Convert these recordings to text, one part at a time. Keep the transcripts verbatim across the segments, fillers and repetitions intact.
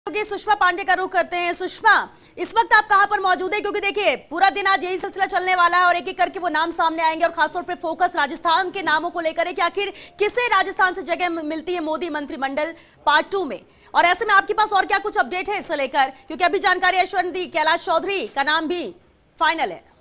क्योंकि सुषमा पांडे का रुख करते हैं। सुषमा, इस वक्त आप कहां पर मौजूद हैं? क्योंकि देखिए पूरा दिन आज यही सिलसिला चलने वाला है और एक एक करके वो नाम सामने आएंगे और खासतौर पर फोकस राजस्थान के नामों को लेकर है कि आखिर किसे राजस्थान से जगह मिलती है मोदी मंत्रिमंडल पार्ट टू में। और ऐसे में आपके पास और क्या कुछ अपडेट है इससे लेकर, क्योंकि अभी जानकारी ऐश्वर्य दी कैलाश चौधरी का नाम भी फाइनल है।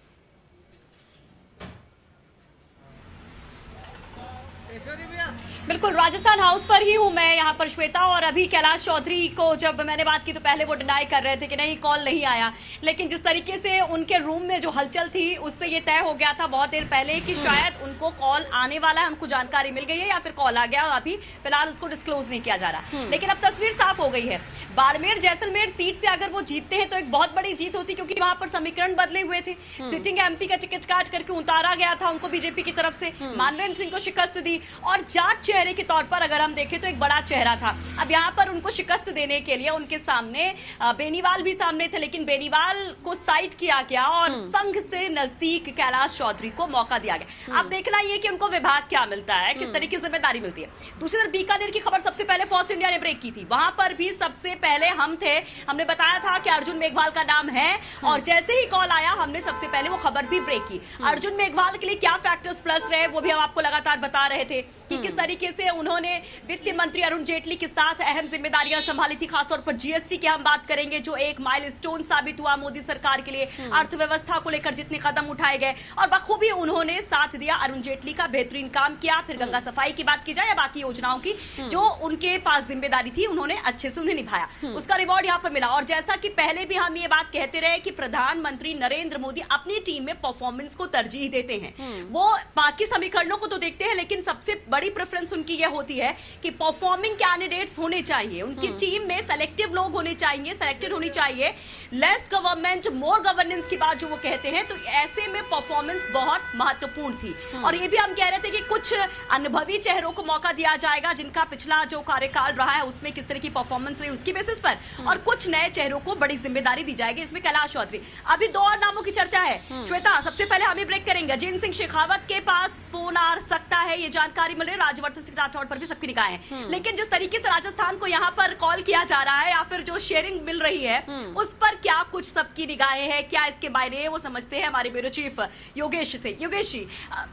बिल्कुल, राजस्थान हाउस पर ही हूं मैं यहाँ पर श्वेता। और अभी कैलाश चौधरी को जब मैंने बात की तो पहले वो डिनाई कर रहे थे कि नहीं कॉल नहीं आया, लेकिन जिस तरीके से उनके रूम में जो हलचल थी उससे ये तय हो गया था बहुत देर पहले कि शायद उनको कॉल आने वाला है, उनको जानकारी मिल गई है या फिर कॉल आ गया। अभी फिलहाल उसको डिस्क्लोज नहीं किया जा रहा, लेकिन अब तस्वीर साफ हो गई है। बाड़मेर जैसलमेर सीट से अगर वो जीतते हैं तो एक बहुत बड़ी जीत होती, क्योंकि वहां पर समीकरण बदले हुए थे। सिटिंग एमपी का टिकट काट करके उतारा गया था उनको बीजेपी की तरफ से, मानवेंद्र सिंह को शिकस्त दी और जाट चेहरे के तौर पर अगर हम देखें तो एक बड़ा चेहरा था। अब यहाँ पर उनको शिकस्त देने के लिए उनके सामने बेनीवाल भी सामने थे, लेकिन बेनीवाल को साइड किया गया और संघ से नजदीक कैलाश चौधरी को मौका दिया गया। अब देखना ये कि उनको विभाग क्या मिलता है, किस तरीके की जिम्मेदारी मिलती है। दूसरी तरफ बीकानेर की खबर सबसे पहले फॉर्स इंडिया ने ब्रेक की थी, वहां पर भी सबसे पहले हम थे। हमने बताया था कि अर्जुन मेघवाल का नाम है और जैसे ही कॉल आया हमने सबसे पहले वो खबर भी ब्रेक की। अर्जुन मेघवाल के लिए क्या फैक्टर्स प्लस रहे वो भी हम आपको लगातार बता रहे थे कि किस तरीके से उन्होंने वित्त मंत्री अरुण जेटली के साथ अहम जिम्मेदारियां संभाली थी। खासतौर पर जीएसटी की हम बात करेंगे जो एक माइलस्टोन साबित हुआ मोदी सरकार के लिए। अर्थव्यवस्था को लेकर जितने कदम उठाए गए और बखूबी उन्होंने साथ दिया अरुण जेटली का, बेहतरीन काम किया। फिर गंगा सफाई की बात की जाए या बाकी योजनाओं की जो उनके पास जिम्मेदारी थी उन्होंने अच्छे से उन्हें निभाया, उसका रिवॉर्ड यहाँ पर मिला। और जैसा कि पहले भी हम ये बात कहते रहे कि प्रधानमंत्री नरेंद्र मोदी अपनी टीम में परफॉर्मेंस को तरजीह देते हैं। वो बाकी समीकरणों को तो देखते हैं, लेकिन सबसे बड़ी प्रेफरेंस उनकी यह होती है कि परफॉर्मिंग कैंडिडेट्स होने चाहिए उनकी टीम में, सेलेक्टिव लोग होने चाहिए, सेलेक्टेड होनी चाहिए। लेस गवर्नमेंट मोर गवर्नेंस की बात जो वो कहते हैं, तो ऐसे में परफॉर्मेंस बहुत महत्वपूर्ण थी। और ये भी हम कह रहे थे कि कुछ अनुभवी चेहरों को मौका दिया जाएगा जिनका पिछला जो कार्यकाल रहा है उसमें किस तरह की परफॉर्मेंस रही उसकी बेसिस पर, और कुछ नए चेहरों को बड़ी जिम्मेदारी दी जाएगी, इसमें कैलाश चौधरी। अभी दो और नामों की चर्चा है श्वेता, सबसे पहले हम ब्रेक करेंगे। अजीत सिंह शेखावत के पास फोन आ सकता है, ये जानकारी मिल रही है। राज्यवर्धन सिंह राठौड़ पर भी सबकी निगाह है, लेकिन जिस तरीके से राजस्थान को यहाँ पर कॉल किया जा रहा है या फिर जो शेयरिंग मिल रही है उस पर क्या कुछ सबकी निगाहें हैं, क्या इसके मायने है वो समझते हैं हमारे ब्यूरो चीफ योगेश से। योगेश जी,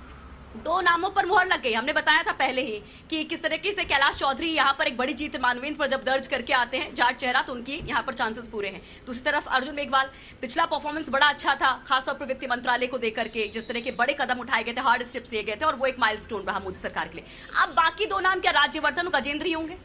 दो नामों पर मुहर लग गई, हमने बताया था पहले ही कि किस तरीके से कैलाश चौधरी यहाँ पर एक बड़ी जीत मानवेंद्र पर जब दर्ज करके आते हैं, जाट चेहरा, तो उनकी यहाँ पर चांसेस पूरे हैं। दूसरी तरफ अर्जुन मेघवाल, पिछला परफॉर्मेंस बड़ा अच्छा था, खासतौर पर वित्त मंत्रालय को देकर के जिस तरह के बड़े कदम उठाए गए थे, हार्ड स्टेप्स लिए गए थे और वो एक माइलस्टोन रहा मोदी सरकार के लिए। अब बाकी दो नाम क्या राज्यवर्धन और गजेंद्र ही होंगे?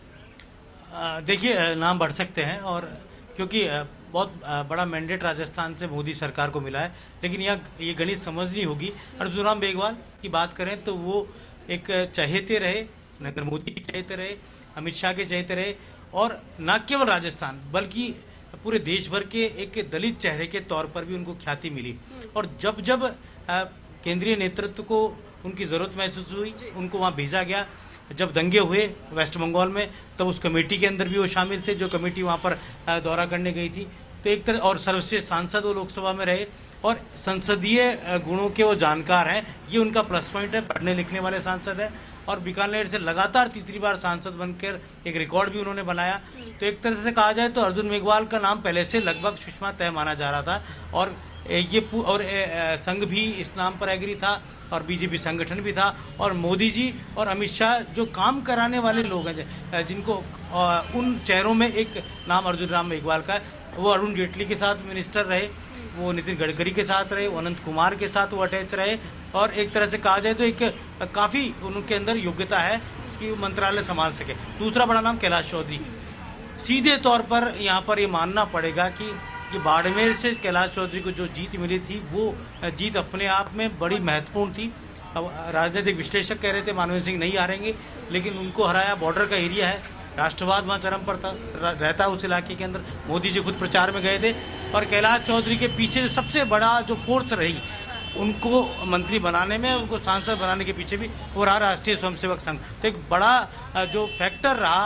देखिए, नाम बढ़ सकते हैं और क्योंकि बहुत बड़ा मैंडेट राजस्थान से मोदी सरकार को मिला है, लेकिन यह ये गणित समझनी होगी। अर्जुन राम मेघवाल की बात करें तो वो एक चहेते रहे, नरेंद्र मोदी के चहेते रहे, अमित शाह के चहेते रहे और न केवल राजस्थान बल्कि पूरे देश भर के एक दलित चेहरे के तौर पर भी उनको ख्याति मिली। और जब जब केंद्रीय नेतृत्व को उनकी जरूरत महसूस हुई उनको वहाँ भेजा गया। जब दंगे हुए वेस्ट बंगाल में तब उस कमेटी के अंदर भी वो शामिल थे जो कमेटी वहाँ पर दौरा करने गई थी। तो एक तरह और सर्वश्रेष्ठ सांसद वो लोकसभा में रहे और संसदीय गुणों के वो जानकार हैं, ये उनका प्लस पॉइंट है। पढ़ने लिखने वाले सांसद हैं और बीकानेर से लगातार तीसरी बार सांसद बनकर एक रिकॉर्ड भी उन्होंने बनाया। तो एक तरह से कहा जाए तो अर्जुन मेघवाल का नाम पहले से लगभग सुषमा तय माना जा रहा था और ये और संघ भी इस नाम पर एग्री था और बीजेपी संगठन भी था और मोदी जी और अमित शाह जो काम कराने वाले लोग हैं जिनको उन चेहरों में एक नाम अर्जुन राम मेघवाल का है। वो अरुण जेटली के साथ मिनिस्टर रहे, वो नितिन गडकरी के साथ रहे, वो अनंत कुमार के साथ वो अटैच रहे और एक तरह से कहा जाए तो एक काफ़ी उनके अंदर योग्यता है कि मंत्रालय संभाल सके। दूसरा बड़ा नाम कैलाश चौधरी। सीधे तौर पर यहाँ पर ये मानना पड़ेगा कि कि बाड़मेर से कैलाश चौधरी को जो जीत मिली थी वो जीत अपने आप में बड़ी महत्वपूर्ण थी। अब राजनीतिक विश्लेषक कह रहे थे मानवेंद्र सिंह नहीं हारेंगे, लेकिन उनको हराया। बॉर्डर का एरिया है, राष्ट्रवाद वहाँ चरम पर था रहता उस इलाके के अंदर। मोदी जी खुद प्रचार में गए थे और कैलाश चौधरी के पीछे जो सबसे बड़ा जो फोर्स रही उनको मंत्री बनाने में, उनको सांसद बनाने के पीछे भी वो रहा राष्ट्रीय स्वयंसेवक संघ। तो एक बड़ा जो फैक्टर रहा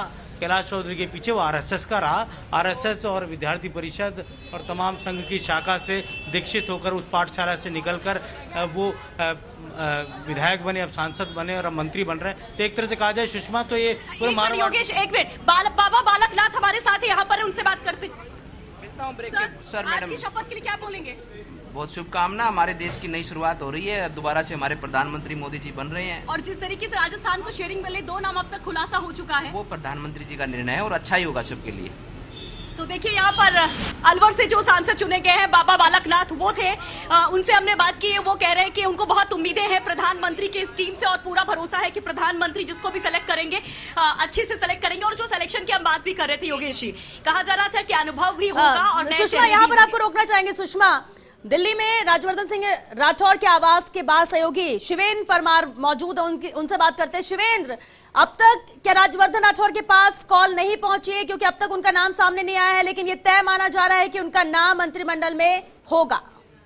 कैलाश चौधरी के पीछे वो आरएसएस का रहा। आरएसएस और विद्यार्थी परिषद और तमाम संघ की शाखा से दीक्षित होकर उस पाठशाला से निकलकर वो विधायक बने, अब सांसद बने और अब मंत्री बन रहे हैं। तो एक तरह से कहा जाए सुषमा तो ये पूरे मारवाड़। योगेश एक मिनट, बाबा बालकनाथ हमारे साथ यहाँ पर, उनसे बात करते। सर मैडम, आज की शपथ के लिए क्या बोलेंगे? बहुत शुभकामना। हमारे देश की नई शुरुआत हो रही है, दोबारा से हमारे प्रधानमंत्री मोदी जी बन रहे हैं। और जिस तरीके से राजस्थान को शेयरिंग मिले, दो नाम अब तक खुलासा हो चुका है, वो प्रधानमंत्री जी का निर्णय है और अच्छा ही होगा सबके लिए। तो देखिए यहाँ पर अलवर से जो सांसद चुने गए हैं बाबा बालकनाथ, वो थे, आ, उनसे हमने बात की। वो कह रहे हैं कि उनको बहुत उम्मीदें हैं प्रधानमंत्री की इस टीम से और पूरा भरोसा है कि प्रधानमंत्री जिसको भी सेलेक्ट करेंगे आ, अच्छे से सेलेक्ट करेंगे। और जो सिलेक्शन की हम बात भी कर रहे थे योगेश जी, कहा जा रहा था कि अनुभव भी होगा। और सुषमा, यहाँ पर आपको रोकना चाहेंगे। सुषमा, दिल्ली में राज्यवर्धन सिंह राठौर के आवास के बाहर सहयोगी शिवेंद्र परमार मौजूद है, उनकी उनसे बात करते हैं। शिवेंद्र, अब तक क्या राज्यवर्धन राठौर के पास कॉल नहीं पहुंची है? क्योंकि अब तक उनका नाम सामने नहीं आया है, लेकिन ये तय माना जा रहा है कि उनका नाम मंत्रिमंडल में होगा।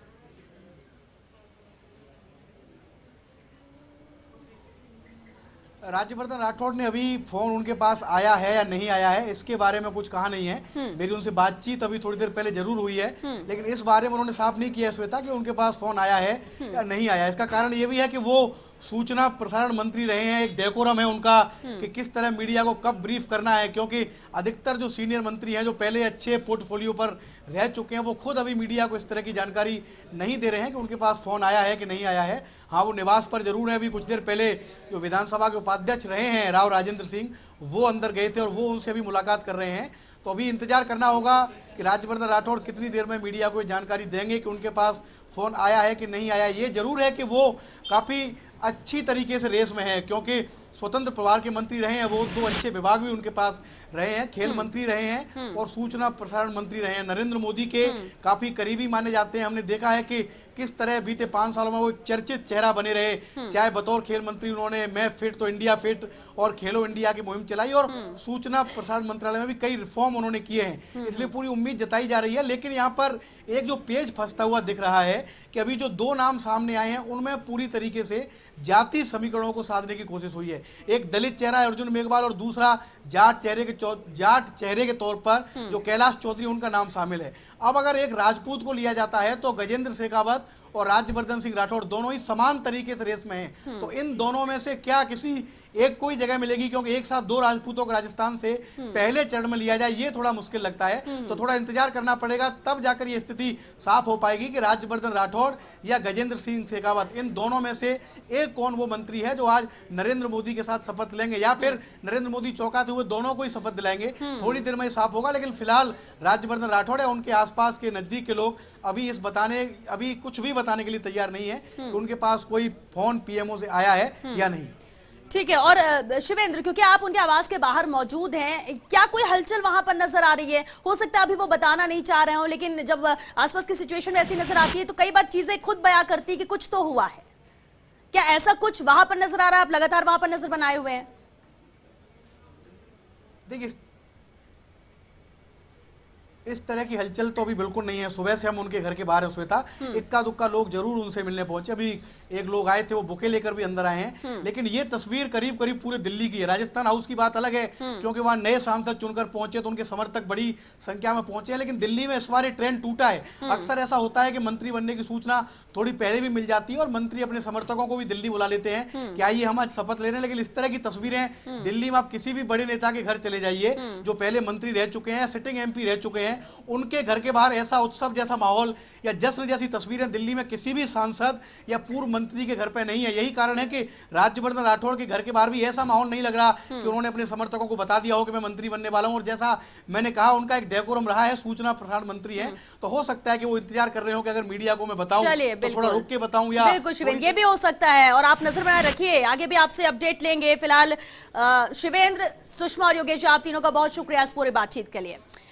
राज्यवर्धन राठौड़ ने अभी फोन उनके पास आया है या नहीं आया है इसके बारे में कुछ कहा नहीं है। मेरी उनसे बातचीत अभी थोड़ी देर पहले जरूर हुई है, लेकिन इस बारे में उन्होंने साफ नहीं किया श्वेता कि उनके पास फोन आया है या नहीं आया। इसका कारण ये भी है कि वो सूचना प्रसारण मंत्री रहे हैं, एक डेकोरम है उनका कि किस तरह मीडिया को कब ब्रीफ करना है, क्योंकि अधिकतर जो सीनियर मंत्री हैं जो पहले अच्छे पोर्टफोलियो पर रह चुके हैं वो खुद अभी मीडिया को इस तरह की जानकारी नहीं दे रहे हैं कि उनके पास फोन आया है कि नहीं आया है। हाँ, वो निवास पर जरूर है। अभी कुछ देर पहले जो विधानसभा के उपाध्यक्ष रहे हैं राव राजेंद्र सिंह, वो अंदर गए थे और वो उनसे अभी मुलाकात कर रहे हैं। तो अभी इंतजार करना होगा कि राज्यवर्धन राठौड़ कितनी देर में मीडिया को जानकारी देंगे कि उनके पास फोन आया है कि नहीं आया। ये जरूर है कि वो काफी अच्छी तरीके से रेस में है, क्योंकि स्वतंत्र प्रभार के मंत्री रहे हैं, वो दो अच्छे विभाग भी उनके पास रहे हैं, खेल मंत्री रहे हैं और सूचना प्रसारण मंत्री रहे हैं। नरेंद्र मोदी के काफी करीबी माने जाते हैं। हमने देखा है कि किस तरह बीते पांच सालों में वो एक चर्चित चेहरा बने रहे, चाहे बतौर खेल मंत्री उन्होंने मैं फिट तो इंडिया फिट और खेलो इंडिया की मुहिम चलाई और सूचना प्रसारण मंत्रालय में भी कई रिफॉर्म उन्होंने किए हैं, इसलिए पूरी उम्मीद जताई जा रही है। लेकिन यहाँ पर एक जो पेज फंसता हुआ दिख रहा है कि अभी जो दो नाम सामने आए हैं उनमें पूरी तरीके से जाति समीकरणों को साधने की कोशिश हुई है। एक दलित चेहरा है अर्जुन मेघवाल और दूसरा जाट चेहरे के जाट चेहरे के तौर पर जो कैलाश चौधरी, उनका नाम शामिल है। अब अगर एक राजपूत को लिया जाता है तो गजेंद्र शेखावत और राज्यवर्धन सिंह राठौड़ दोनों ही समान तरीके से रेस में हैं। तो इन दोनों में से क्या किसी एक कोई जगह मिलेगी, क्योंकि एक साथ दो राजपूतों को राजस्थान से पहले चरण में लिया जाए ये थोड़ा मुश्किल लगता है। तो थोड़ा इंतजार करना पड़ेगा, तब जाकर ये स्थिति साफ हो पाएगी कि राज्यवर्धन राठौड़ या गजेंद्र सिंह शेखावत, इन दोनों में से एक कौन वो मंत्री है जो आज नरेंद्र मोदी के साथ शपथ लेंगे, या फिर नरेंद्र मोदी चौंकाते हुए दोनों को ही शपथ दिलाएंगे। थोड़ी देर में साफ होगा, लेकिन फिलहाल राज्यवर्धन राठौड़ या उनके आसपास के नजदीक के लोग अभी इस बताने अभी कुछ भी बताने के लिए तैयार नहीं है कि उनके पास कोई फोन पीएमओ से आया है या नहीं। ठीक है। और शिवेंद्र, क्योंकि आप उनके आवास के बाहर मौजूद हैं, क्या कोई हलचल वहां पर नजर आ रही है? हो सकता है अभी वो बताना नहीं चाह रहे हो, लेकिन जब आसपास की सिचुएशन में ऐसी नजर आती है तो कई बार चीजें खुद बयां करती है कि कुछ तो हुआ है। क्या ऐसा कुछ वहां पर नजर आ रहा है? आप लगातार वहां पर नजर बनाए हुए हैं। देखिए, इस तरह की हलचल तो अभी बिल्कुल नहीं है। सुबह से हम उनके घर के बाहर है श्वेता, इक्का दुक्का लोग जरूर उनसे मिलने पहुंचे। अभी एक लोग आए थे, वो बुके लेकर भी अंदर आए हैं, लेकिन ये तस्वीर करीब करीब पूरे दिल्ली की है। राजस्थान हाउस की बात अलग है, क्योंकि वहां नए सांसद चुनकर पहुंचे तो उनके समर्थक बड़ी संख्या में पहुंचे हैं, लेकिन दिल्ली में इस बार ट्रेंड टूटा है। अक्सर ऐसा होता है कि मंत्री बनने की सूचना थोड़ी पहले भी मिल जाती है और मंत्री अपने समर्थकों को भी दिल्ली बुला लेते हैं कि आइए हम आज शपथ ले रहे हैं। लेकिन इस तरह की तस्वीरें दिल्ली में आप किसी भी बड़े नेता के घर चले जाइए जो पहले मंत्री रह चुके हैं, सिटिंग एमपी रह चुके हैं, उनके घर के बाहर ऐसा उत्सव जैसा माहौल या जश्न जैसी तस्वीरें दिल्ली में किसी भी सांसद या पूर्व मंत्री के घर पे नहीं है। यही कारण है कि राज्यवर्धन राठौड़ के घर के बाहर भी ऐसा माहौल नहीं लग रहा कि उन्होंने अपने समर्थकों को बता दिया हो कि मैं मंत्री बनने वाला हूं। और जैसा मैंने कहा, उनका एक डेकोरम रहा है, सूचना प्रसारण मंत्री है, तो हो सकता है कि वो इंतजार कर रहे हो कि अगर मीडिया को मैं बताऊं तो थोड़ा रुक के बताऊं या बिल्कुल शिवेंद्र, ये भी हो सकता है। और आप नजर बनाए रखिए, आगे भी आपसे अपडेट लेंगे। फिलहाल शिवेंद्र, सुषमा और योगेश, आप तीनों का बहुत शुक्रिया इस पूरी बातचीत के लिए।